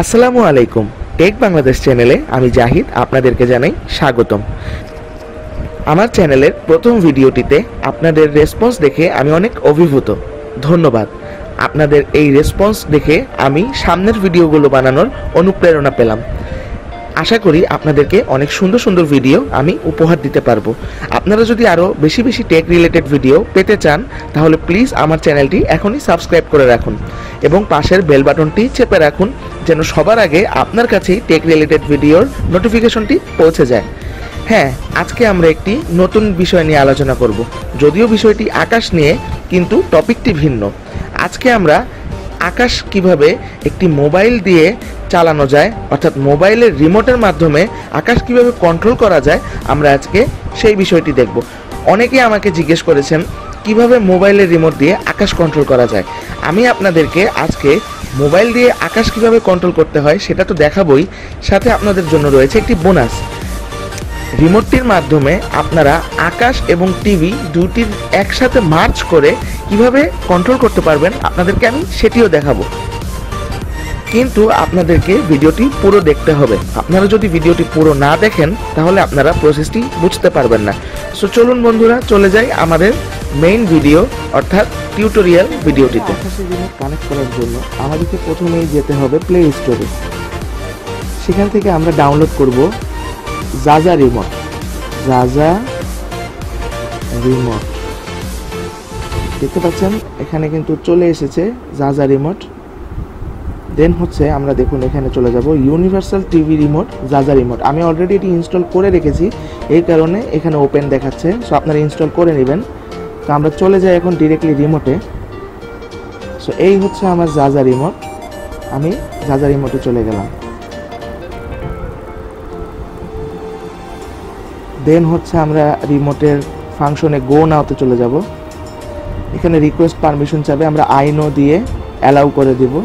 আসসালামু আলাইকুম। টেক বাংলাদেশ চ্যানেলে আমি জাহিদ আপনাদেরকে জানাই স্বাগতম। আমার চ্যানেলের প্রথম ভিডিওটিতে আপনাদের রেসপন্স দেখে আমি অনেক অভিভূত। ধন্যবাদ। আপনাদের এই রেসপন্স দেখে আমি সামনের ভিডিওগুলো বানানোর অনুপ্রেরণা পেলাম। আশা করি আপনাদেরকে অনেক সুন্দর সুন্দর ভিডিও আমি উপহার দিতে পারবো। আপনারা যদি আরও বেশি বেশি টেক রিলেটেড ভিডিও পেতে চান তাহলে প্লিজ আমার চ্যানেলটি এখনই সাবস্ক্রাইব করে রাখুন এবং পাশের বেল বাটনটি চেপে রাখুন যেন সবার আগে আপনার কাছেই টেক রিলেটেড ভিডিওর নোটিফিকেশনটি পৌঁছে যায়। হ্যাঁ, আজকে আমরা একটি নতুন বিষয় নিয়ে আলোচনা করব। যদিও বিষয়টি আকাশ নিয়ে, কিন্তু টপিকটি ভিন্ন। আজকে আমরা আকাশ কিভাবে একটি মোবাইল দিয়ে চালানো যায়, অর্থাৎ মোবাইলের রিমোটের মাধ্যমে আকাশ কিভাবে কন্ট্রোল করা যায়, আমরা আজকে সেই বিষয়টি দেখব। অনেকেই আমাকে জিজ্ঞেস করেছেন কিভাবে মোবাইলের রিমোট দিয়ে আকাশ কন্ট্রোল করা যায়। আমি আপনাদেরকে আজকে মোবাইল দিয়ে আকাশ কিভাবে কন্ট্রোল করতে হয় সেটা তো দেখাবই, সাথে আপনাদের জন্য রয়েছে একটি বোনাস। রিমোটটির মাধ্যমে আপনারা আকাশ এবং টিভি দুটির একসাথে মার্চ করে কিভাবে কন্ট্রোল করতে পারবেন আপনাদেরকে আমি সেটিও দেখাবো। কিন্তু আপনাদেরকে ভিডিওটি পুরো দেখতে হবে। আপনারা যদি ভিডিওটি পুরো না দেখেন তাহলে আপনারা প্রসেসটি বুঝতে পারবেন না। সো চলুন বন্ধুরা, চলে যাই আমাদের মেইন ভিডিও অর্থাৎ টিউটোরিয়াল ভিডিওটিতে। আকাশের রিমোট কানেক্ট করার জন্য আমাদেরকে প্রথমেই যেতে হবে প্লে স্টোরে। সেখান থেকে আমরা ডাউনলোড করব জাজা রিমোট। দেখতে পাচ্ছেন এখানে কিন্তু চলে এসেছে জাজা রিমোট। দেন হচ্ছে আমরা দেখুন এখানে চলে যাব ইউনিভার্সাল টিভি রিমোট জাজা রিমোট। আমি অলরেডি এটি ইনস্টল করে রেখেছি, এই কারণে এখানে ওপেন দেখাচ্ছে। সো আপনারা ইনস্টল করে নেবেন। তো আমরা চলে যাই এখন ডিরেক্টলি রিমোটে। সো এই হচ্ছে আমার জাজা রিমোট। আমি জাজা রিমোটে চলে গেলাম। দেন হচ্ছে আমরা রিমোটের ফাংশনে গো নাওতে চলে যাব। এখানে রিকোয়েস্ট পারমিশন চাবে, আমরা আই নো দিয়ে অ্যালাউ করে দেব।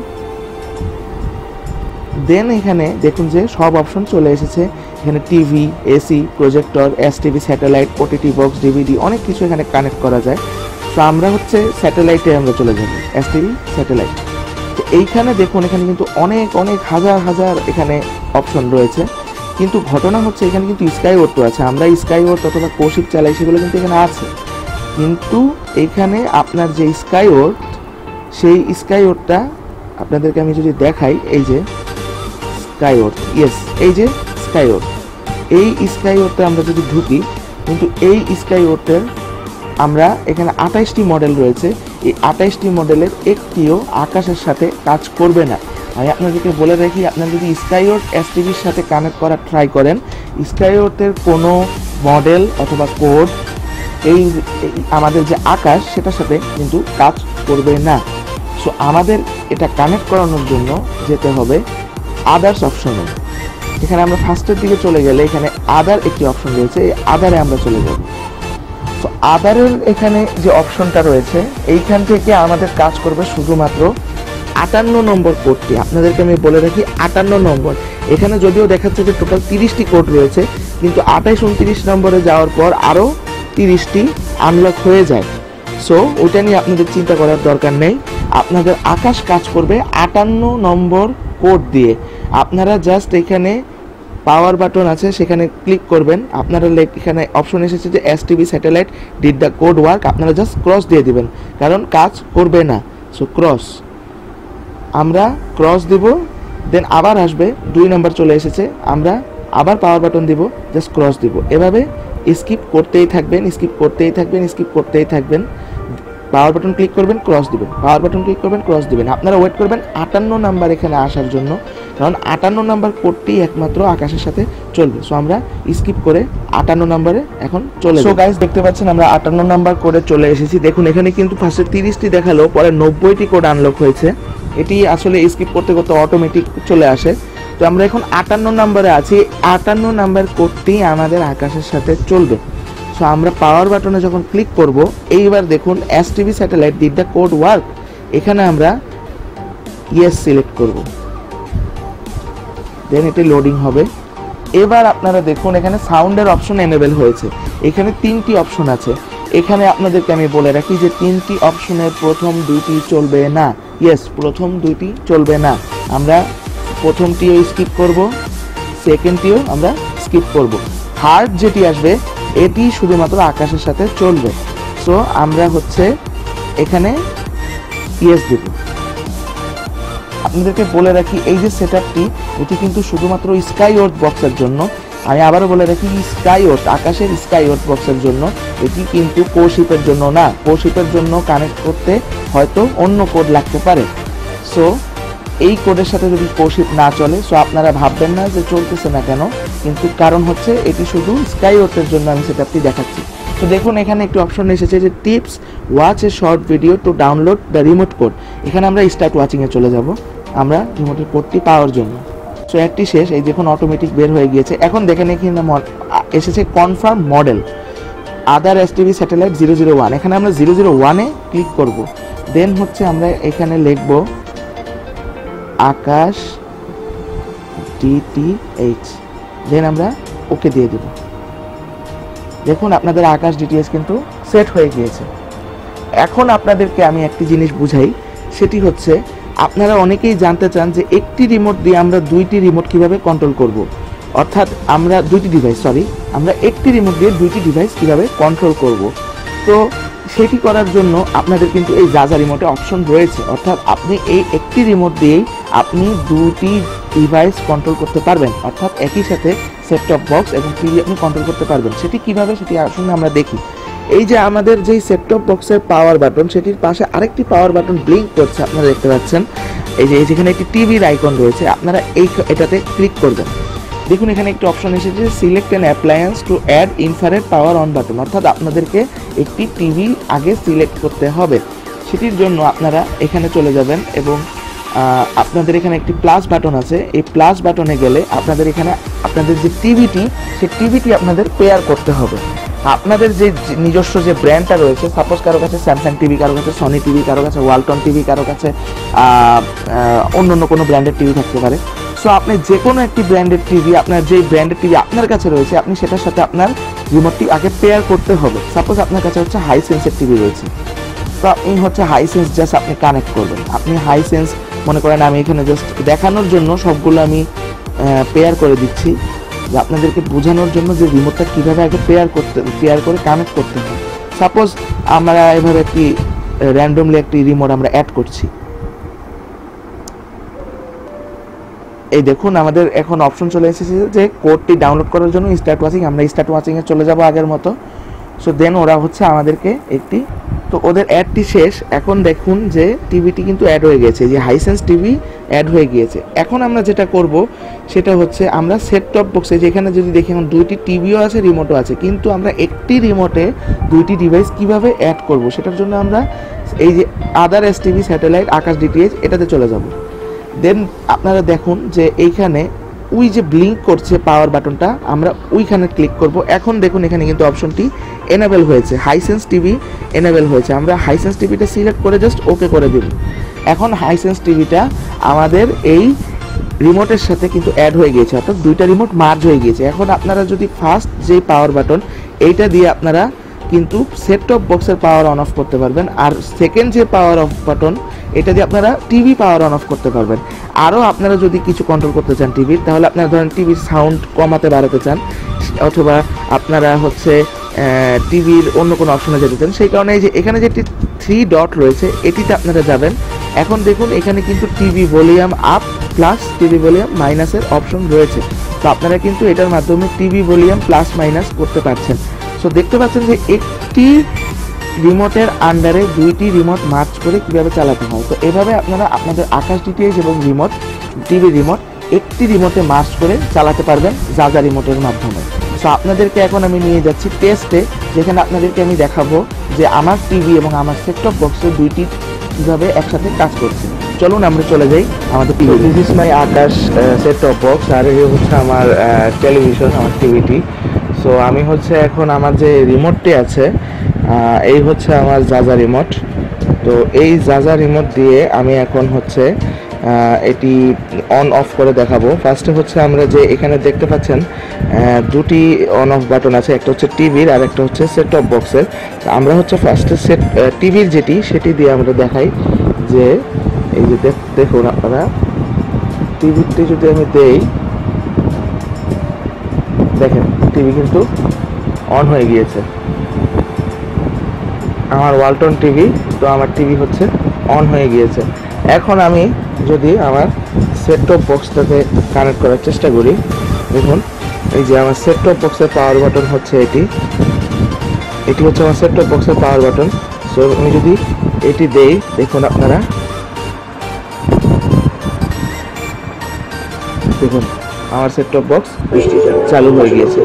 দেন এখানে দেখুন যে সব অপশন চলে এসেছে। এখানে TV, AC, projector, STV, satellite, OTT box, DVD, অনেক কিছু এখানে কানেক্ট করা যায়। তো আমরা হচ্ছে স্যাটেলাইটে আমরা চলে যাব, এসটিভি স্যাটেলাইট। তো এইখানে দেখুন এখানে কিন্তু অনেক অনেক হাজার এখানে অপশন রয়েছে। কিন্তু ঘটনা হচ্ছে এখানে কিন্তু স্কাইওয়ার্ডও আছে। আমরা স্কাইওয়ার্ড অথবা কৌশিক চালাই, সেগুলো কিন্তু এখানে আছে। কিন্তু এখানে আপনার যে স্কাইওয়ার্ড, সেই স্কাইওয়ার্ডটা আপনাদেরকে আমি যদি দেখাই, এই যে স্কাইওয়ার্ড, ইয়েস, এই যে স্কাইওয়ার্ড, এই স্কাইওয়ার্ডটা আমরা যদি ঢুকি, কিন্তু এই স্কাইওয়ার্ডের আমরা এখানে 28টি মডেল রয়েছে। এই 28টি মডেলের একটিও আকাশের সাথে কাজ করবে না। আমি আপনাদেরকে বলে রাখি, আপনারা যদি স্কাইওয়ার্ড এসটিভির সাথে কানেক্ট করার ট্রাই করেন, স্কাইওয়ার্ডের কোনো মডেল অথবা কোড এই আমাদের যে আকাশ সেটার সাথে কিন্তু কাজ করবে না। সো আমাদের এটা কানেক্ট করানোর জন্য যেতে হবে আদার্স অপশনে। এখানে আমরা ফার্স্টের দিকে চলে গেলে এখানে আদার একটি অপশন রয়েছে, এই আদারে আমরা চলে যাব। তো আদারের এখানে যে অপশনটা রয়েছে, এইখান থেকে আমাদের কাজ করবে শুধুমাত্র 58 নম্বর কোডটি। আপনাদেরকে আমি বলে রাখি 58 নম্বর। এখানে যদিও দেখাচ্ছে যে টোটাল 30টি কোড রয়েছে, কিন্তু 28, 29 নম্বরে যাওয়ার পর আরও 30টি আনলক হয়ে যায়। সো ওটা নিয়ে আপনাদের চিন্তা করার দরকার নেই। আপনাদের আকাশ কাজ করবে 58 নম্বর কোড দিয়ে। আপনারা জাস্ট এখানে পাওয়ার বাটন আছে, সেখানে ক্লিক করবেন। আপনারা এখানে অপশন এসেছে যে STV satellite did the code work, আপনারা জাস্ট ক্রস দিয়ে দিবেন, কারণ কাজ করবে না। সো ক্রস, আমরা ক্রস দিব। দেন আবার আসবে 2 নম্বর চলে এসেছে, আমরা আবার পাওয়ার বাটন দিব, জাস্ট ক্রস দিব। এভাবে স্কিপ করতেই থাকবেন। পাওয়ার বাটন ক্লিক করবেন, ক্রস দিবেন, পাওয়ার বাটন ক্লিক করবেন, ক্রস দিবেন। আপনারা ওয়েট করবেন 58 নাম্বার এখানে আসার জন্য, কারণ 58 নাম্বার কোডটি একমাত্র আকাশের সাথে চলবে। সো আমরা স্কিপ করে 58 নাম্বারে এখন চলে। সো গাইস, দেখতে পাচ্ছেন আমরা 58 নাম্বার কোডে চলে এসেছি। দেখুন এখানে কিন্তু ফার্স্টে 30টি দেখালো, পরে 90টি কোড আনলক হয়েছে। এটি আসলে স্কিপ করতে করতে অটোমেটিক চলে আসে। তো আমরা এখন 58 নাম্বারে আছি। 58 নাম্বার কোডটি আমাদের আকাশের সাথে চলবে। সো আমরা পাওয়ার বাটনে যখন ক্লিক করব, এইবার দেখুন STV satellite did the code work, এখানে আমরা ইয়েস সিলেক্ট করব। দেন এটি লোডিং হবে। এবার আপনারা দেখুন এখানে সাউন্ডের অপশন এনেবল হয়েছে। এখানে 3টি অপশন আছে। এখানে আপনাদেরকে আমি বলে রাখি যে 3টি অপশনের প্রথম 2টি চলবে না। ইয়েস, প্রথম 2টি চলবে না। আমরা প্রথমটিও স্কিপ করব, সেকেন্ডটিও আমরা স্কিপ করব। থার্ড যেটি আসবে এটি শুধুমাত্র আকাশের সাথে চলবে। সো আমরা হচ্ছে এখানে ইয়েস দেব। আপনাদেরকে বলে রাখি এই যে সেটআপটি এটি কিন্তু শুধুমাত্র স্কাই ওর্থ বক্সের জন্য। আমি আবারও বলে রাখি স্কাই ওর্থ, আকাশের স্কাই ওর্থ বক্সের জন্য, এটি কিন্তু কোশিপের জন্য না। কোশিপের জন্য কানেক্ট করতে হয়তো অন্য কোড লাগতে পারে। সো এই কোডের সাথে যদি কোশিপ না চলে, সো আপনারা ভাববেন না যে চলতেছে না কেন, কিন্তু কারণ হচ্ছে এটি শুধু স্কাই ওর্থের জন্য আমি সেটআপটি দেখাচ্ছি। তো দেখুন এখানে একটি অপশন এসেছে যে tips watch a short video to download the remote code. এখানে আমরা স্টার্ট ওয়াচিংয়ে চলে যাব আমরা রিমোটের কোডটি পাওয়ার জন্য। সো একটি শেষ, এই দেখুন অটোমেটিক বের হয়ে গিয়েছে। এখন দেখেন এখানে এসেছে confirm model other STV satellite 001। এখানে আমরা 001-এ ক্লিক করব। দেন হচ্ছে আমরা এখানে লিখব আকাশ ডিটিএইচ, দেন আমরা ওকে দিয়ে দেব। দেখুন আপনাদের আকাশ ডিটিএইচ কিন্তু সেট হয়ে গিয়েছে। এখন আপনাদেরকে আমি একটি জিনিস বুঝাই, সেটি হচ্ছে আপনারা অনেকেই জানতে চান যে একটি রিমোট দিয়ে আমরা দুইটি রিমোট কিভাবে কন্ট্রোল করব, অর্থাৎ আমরা আমরা একটি রিমোট দিয়ে দুইটি ডিভাইস কিভাবে কন্ট্রোল করব। তো সেটি করার জন্য আপনাদের কিন্তু এই যা রিমোটে অপশন রয়েছে, অর্থাৎ আপনি এই একটি রিমোট দিয়েই আপনি দুটি ডিভাইস কন্ট্রোল করতে পারবেন, অর্থাৎ একই সাথে সেট টপ বক্স এবং টিভি আপনি কন্ট্রোল করতে পারবেন। সেটি কিভাবে, সেটি আসলে আমরা দেখি। এই যে আমাদের যেই সেট টপ বক্সের পাওয়ার বাটন, সেটির পাশে আরেকটি পাওয়ার বাটন ব্লিঙ্ক করছে, আপনারা দেখতে পাচ্ছেন। এই যে যেখানে একটি টিভির আইকন রয়েছে, আপনারা এটাতে ক্লিক করবেন। দেখুন এখানে একটি অপশন এসেছে select an appliance to add infrared power on button, অর্থাৎ আপনাদেরকে একটি টিভি আগে সিলেক্ট করতে হবে। সেটির জন্য আপনারা এখানে চলে যাবেন এবং আপনাদের এখানে একটি প্লাস বাটন আছে। এই প্লাস বাটনে গেলে আপনাদের এখানে আপনাদের যে টিভিটি, সেই টিভিটি আপনাদের পেয়ার করতে হবে। আপনাদের যে নিজস্ব যে ব্র্যান্ডটা রয়েছে, সাপোজ কারো কাছে স্যামসাং টিভি, কারো কাছে সনি টিভি, কারো কাছে ওয়ালটন টিভি, কারো কাছে অন্য কোনো ব্র্যান্ডের টিভি থাকতে পারে। সো আপনি যে কোনো একটি ব্র্যান্ডের টিভি, আপনার যে ব্র্যান্ডের টিভি আপনার কাছে রয়েছে, আপনি সেটার সাথে আপনার রিমোটটি আগে পেয়ার করতে হবে। সাপোজ আপনার কাছে হচ্ছে হাইসেন্সের টিভি রয়েছে, তো আপনি হচ্ছে হাইসেন্স জাস্ট আপনি কানেক্ট করবেন। আপনি হাইসেন্স মনে করেন, আমি এখানে জাস্ট দেখানোর জন্য সবগুলো আমি পেয়ার করে দিচ্ছি, যে আপনাদেরকে বোঝানোর জন্য যে রিমোটটা কীভাবে আগে পেয়ার করে কানেক্ট করতে হয়। সাপোজ আমরা এভাবে একটি র্যান্ডমলি একটি রিমোট আমরা অ্যাড করছি। এই দেখুন আমাদের এখন অপশন চলে এসেছে যে কোডটি ডাউনলোড করার জন্য স্টার্ট ওয়াচিং। আমরা স্টার্ট ওয়াচিংয়ে চলে যাব আগের মতো। সো দেন ওরা হচ্ছে আমাদেরকে একটি, তো ওদের অ্যাডটি শেষ। এখন দেখুন যে টিভিটি কিন্তু অ্যাড হয়ে গেছে, যে হাইসেন্স টিভি অ্যাড হয়ে গিয়েছে। এখন আমরা যেটা করব সেটা হচ্ছে আমরা সেট টপ বক্সে, যেখানে যদি দেখি এখন দুইটি টিভিও আছে, রিমোটও আছে, কিন্তু আমরা একটি রিমোটে দুইটি ডিভাইস কিভাবে অ্যাড করব, সেটার জন্য আমরা এই যে other STV satellite Akash DTH এটাতে চলে যাব। দেন আপনারা দেখুন যে এইখানে ওই যে ব্লিঙ্ক করছে পাওয়ার বাটনটা, আমরা ওইখানে ক্লিক করব। এখন দেখুন এখানে কিন্তু অপশনটি এনেবল হয়েছে, হাইসেন্স টিভি এনেবল হয়েছে। আমরা হাইসেন্স টিভিটা সিলেক্ট করে জাস্ট ওকে করে দেব। এখন হাইসেন্স টিভিটা আমাদের এই রিমোটের সাথে কিন্তু অ্যাড হয়ে গিয়েছে, অর্থাৎ দুইটা রিমোট মার্জ হয়ে গিয়েছে। এখন আপনারা যদি ফার্স্ট যে পাওয়ার বাটন, এইটা দিয়ে আপনারা কিন্তু সেট টপ বক্সের পাওয়ার অন অফ করতে পারবেন, আর সেকেন্ড যে পাওয়ার অফ বাটন, এটা দিয়ে আপনারা টিভি পাওয়ার অন অফ করতে পারবেন। আরও আপনারা যদি কিছু কন্ট্রোল করতে চান টিভির, তাহলে আপনারা ধরেন টিভির সাউন্ড কমাতে বাড়াতে চান, অথবা আপনারা হচ্ছে টিভির অন্য কোনো অপশনে যেতে চান, সেই কারণে যে এখানে যেটি 3 ডট রয়েছে এটিতে আপনারা যাবেন। এখন দেখুন এখানে কিন্তু TV volume up plus TV volume মাইনাসের অপশন রয়েছে। তো আপনারা কিন্তু এটার মাধ্যমে টিভি ভলিউম প্লাস মাইনাস করতে পারছেন। সো দেখতে পাচ্ছেন যে একটি রিমোটের আন্ডারে দুইটি রিমোট মার্চ করে কিভাবে চালাতে হয়। তো এভাবে আপনারা আপনাদের আকাশ ডিটিএইচ এবং টিভি রিমোট একটি রিমোটে মার্চ করে চালাতে পারবেন যা রিমোটের মাধ্যমে। সো আপনাদেরকে এখন আমি নিয়ে যাচ্ছি টেস্টে, যেখানে আপনাদেরকে আমি দেখাবো যে আমার টিভি এবং আমার সেট টপ বক্সে দুইটি কীভাবে একসাথে কাজ করছে। চলুন আমরা চলে যাই আমাদের TV. This is my Akash set top box, আর এই হচ্ছে আমার টেলিভিশন, আমার টিভিটি। সো আমি হচ্ছে এখন আমার যে রিমোটটি আছে, এই হচ্ছে আমার যা রিমোট। তো এই যা রিমোট দিয়ে আমি এখন হচ্ছে এটি অন অফ করে দেখাবো। ফার্স্টে হচ্ছে আমরা যে এখানে দেখতে পাচ্ছেন দুটি অন অফ বাটন আছে, একটা হচ্ছে টিভির আর একটা হচ্ছে সেট টপ বক্সের। আমরা হচ্ছে ফার্স্টে টিভির সেটি দিয়ে আমরা দেখাই যে এই যে দেখুন আপনারা টিভিটি যদি আমি দেই, দেখেন টিভি কিন্তু অন হয়ে গিয়েছে। আমার ওয়ালটন টিভি, তো আমার টিভি হচ্ছে অন হয়ে গিয়েছে। এখন আমি যদি আমার সেট টপ বক্সটাতে কানেক্ট করার চেষ্টা করি, দেখুন এই যে আমার সেট টপ বক্সের পাওয়ার বাটন হচ্ছে এটি হচ্ছে আমার সেট টপ বক্সের পাওয়ার বাটন। সো আমি যদি এটি দেই, দেখুন আপনারা দেখুন আমার সেট টপ বক্স চালু হয়ে গিয়েছে।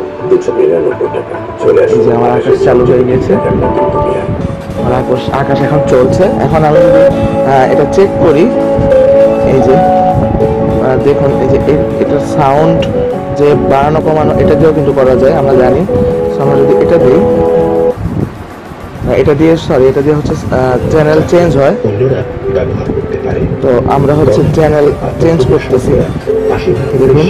এই যে আমার আকাশ চালু হয়ে গিয়েছে, আমার আকাশ এখন চলছে। এখন আমি যদি এটা চেক করি, এই যে দেখুন এই যে এটার সাউন্ড যে বাড়ানো কমানো এটা দিয়েও কিন্তু করা যায়, আমরা জানি। সো আমরা যদি এটা দিই, এটা দিয়ে হচ্ছে চ্যানেল চেঞ্জ হয়। তো আমরা হচ্ছে চ্যানেল চেঞ্জ করতেছি। দেখুন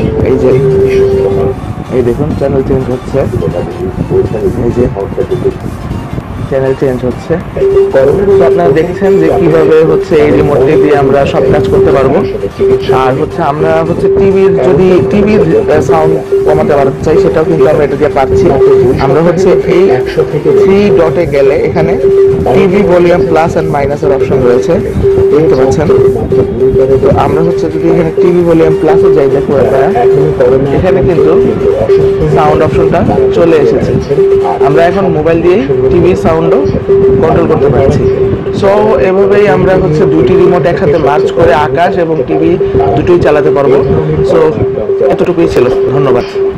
এই দেখুন চ্যানেল চেঞ্জ হচ্ছে, এই যে চ্যানেল চেঞ্জ হচ্ছে। তো আপনারা দেখছেন যে কিভাবে হচ্ছে এই রিমোটটি দিয়ে আমরা সব কাজ করতে পারবো। আর হচ্ছে আমরা হচ্ছে টিভির সাউন্ড কমাতে পারতে চাই, সেটাও কিন্তু আমরা এটা দিয়ে পাচ্ছি। আমরা হচ্ছে এই 3 ডটে গেলে এখানে টিভি ভলিউম প্লাস এন্ড মাইনাসের অপশন রয়েছে, দেখতে পাচ্ছেন। তো আমরা হচ্ছে যদি এখানে টিভি ভলিউম প্লাসে যাই, দেখো এখানে কিন্তু সাউন্ড অপশনটা চলে এসেছে। আমরা এখন মোবাইল দিয়ে টিভির সাউন্ডও কন্ট্রোল করতে পারছি। সো এভাবেই আমরা হচ্ছে দুটি রিমোট একসাথে মার্চ করে আকাশ এবং টিভি দুটোই চালাতে পারবো। সো এতটুকুই ছিল, ধন্যবাদ।